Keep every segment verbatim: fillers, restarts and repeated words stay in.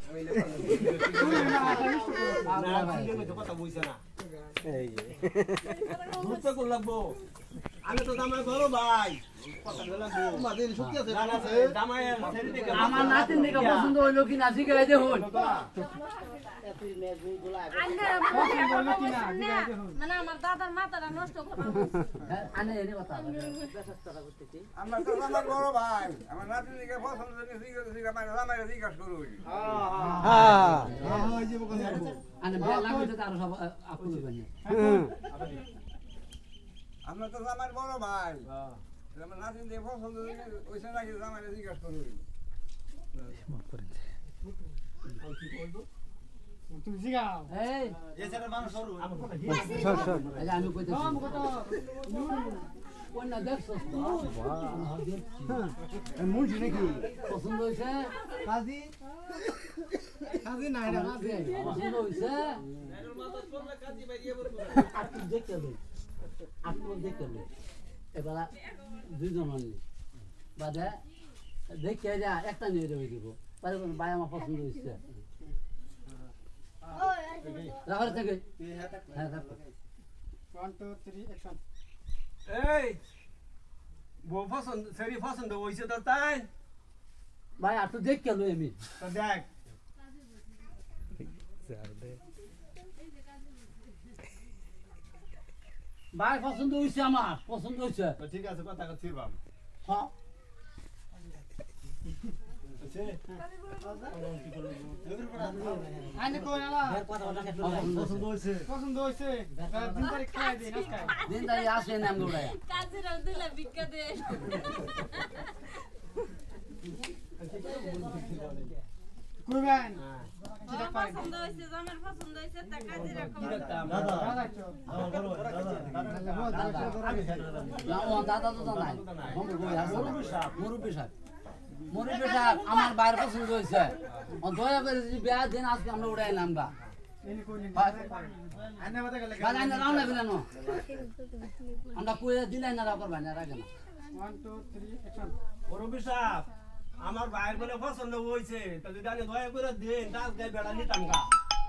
আমি তো জামাই বড় ভাই আমার নাতিন দিকে পছন্দ হইলো কি না জিজ্ঞাসা দেখুন মানে আমার দাদার মাথাটা নষ্ট করবো আনে এনে কথা আমরা তো আমার বড় ভাই আমার নাতিন দিকে পছন্দ জামাই জিজ্ঞাসা করুন আনে বেলা লাগবে তো আরো সব আপুল বানি আমরা তো আমার বড় ভাই আমার নাতিন দিকে পছন্দ ওইসব নাকি জামাই জিজ্ঞাসা করুন তুমি জিগাও এই এছাড়া মানুষ সরু সর সর আজ আমি কইতেছি কোন না দেখছস বাহ মুজি নাকি পছন্দ হইছে কাজী কাজী নাই রে কাজী পছন্দ হইছে এর মাথা চললে কাজী বাইরে পড়বে আপনি দেখতে হবে আপনি দেখতে হবে এবারে দুইজন আনলি বাদে দেখে যা একটা নিয়ে দেবে দিব পারে কোন ভাই আমার পছন্দ হইছে রাখার থেকে হ্যাঁ থাকো one two three action এই বউ পছন্দ সেরি পছন্দ হইছে তো তাই ভাই আর তো দেখ কেন আমি তো দেখ ভাই পছন্দ হইছে আমার পছন্দ হইছে তো ঠিক আছে কথা কচ্ছি বাম হ্যাঁ আইনে কই আলা পছন্দ হইছে পছন্দ হইছে দিন তারিখ খাই দিন আজকে দিন তারিখ আসে নাম দৌড়ায় কাজীরা দিলে ভিক্ষা দে কইবেন পছন্দ হইছে জামার পছন্দ হইছে তা কাজীরা কি রাখতাম দাদা আমার বড় দাদা না ও দাদা তো নাই মুরব্বি সাহেব মুরব্বি সাহেব মুরব্বি সাহেব আমার বাইরে পছন্দ হইছে ও দয়া করে যদি বিয়া দিন আজকে আমরা উড়াই নামবা এনি কই নি আইনে বাদে গেলে বাজাই না রাও না বিনানো আমরা কইরা দিলাই না রাও করবা না রাখে না one two three action মুরব্বি সাহেব আমার ভাইয়ের বলে পছন্দ হইছে তো যদি আমি দয়া করে দেন দাস গায়ে বেড়া নিতাম গা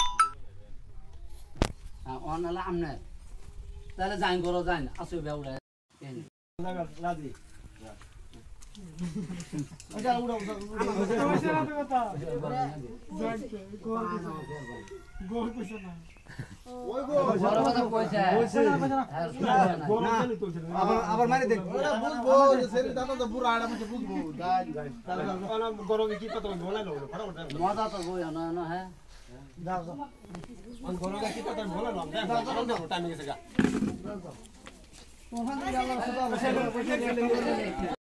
হ্যাঁ অনালা আমনে তাহলে যাই করো যাই না আসো বিয়া উড়াই রাজি আচ্ছা উড়া উড়া কইছে না তো কথা জয়েন্ট গোল গোল কইছে না ওই গো বড় কথা কইছে কইছে আবার আবার মারি দেখ ওরা বুঝবো যে শরীর দাদা তো পুরো আড়া মধ্যে বুঝবো গাল গাল তাহলে কোন গরমে কি কথা বলা না ফটাফট মজা তো গই না না হ্যাঁ দাও দাও কোন গরমে কি কথা বলা না দেখ টাইম গেছে গা তোমাদের আল্লাহ সুবহানাহু ওয়া তাআলা